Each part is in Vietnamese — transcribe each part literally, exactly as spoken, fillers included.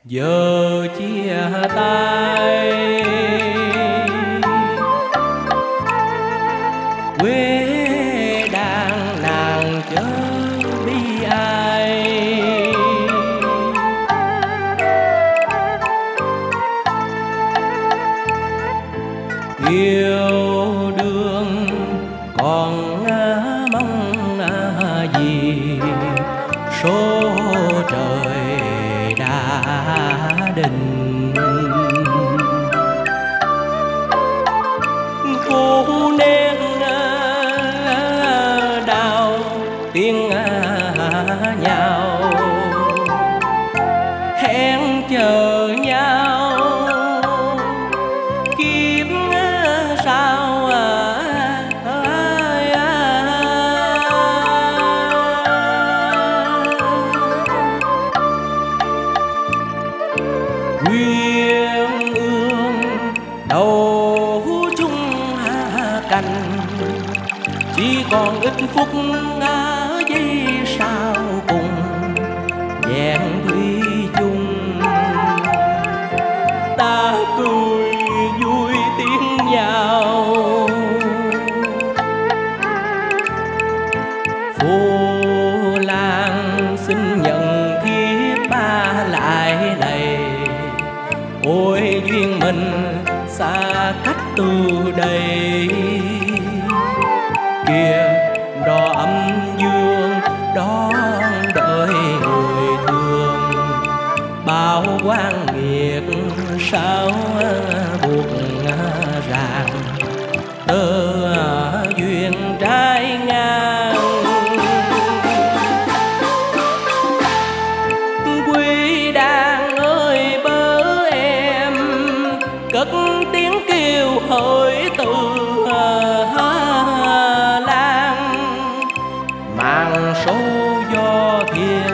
giờ chia tay. Quê đang nàng chớ bi ai, yêu đương còn mong gì số trời đã định. Cô nên đào tiếng nhau hẹn chờ nhau kiếp sao quyên ương đầu chung cành, chỉ còn ít phút ở giây sau cùng vẹn thủy chung. Ta cười vui tiếng nhau Phu Lan xin nhận thiếp ba lại này, ôi duyên mình xa cách từ đây. Kìa đò âm dương đón đợi người thương, bao quan nghiệt sao buộc ràng tơ duyên trái ngang. Quý đàn ơi bớ em cất tiếng kêu hỡi từ mang số do thiên.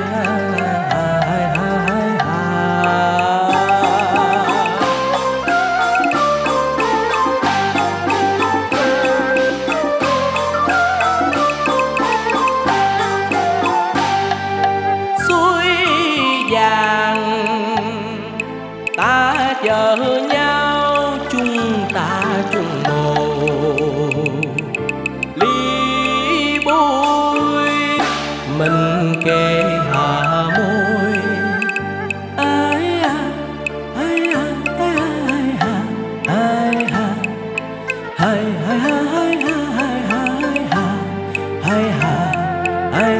Suối vàng ta chờ nhau, chúng ta chung mồ ly bôi, mình kề hạ môi. Ai à, ai à, ai à, ai à, ai à, ai à, ai à, ai à, ai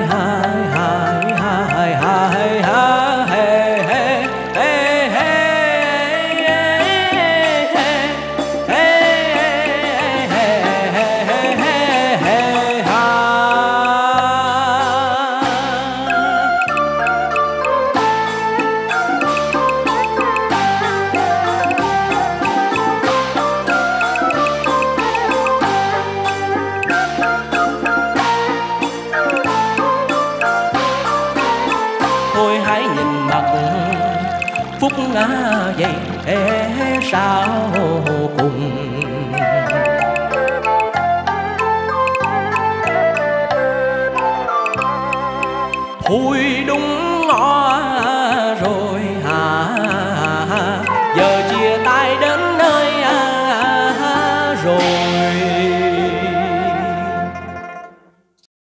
phúc ngã vậy ế sao cùng. Thôi đúng ngõ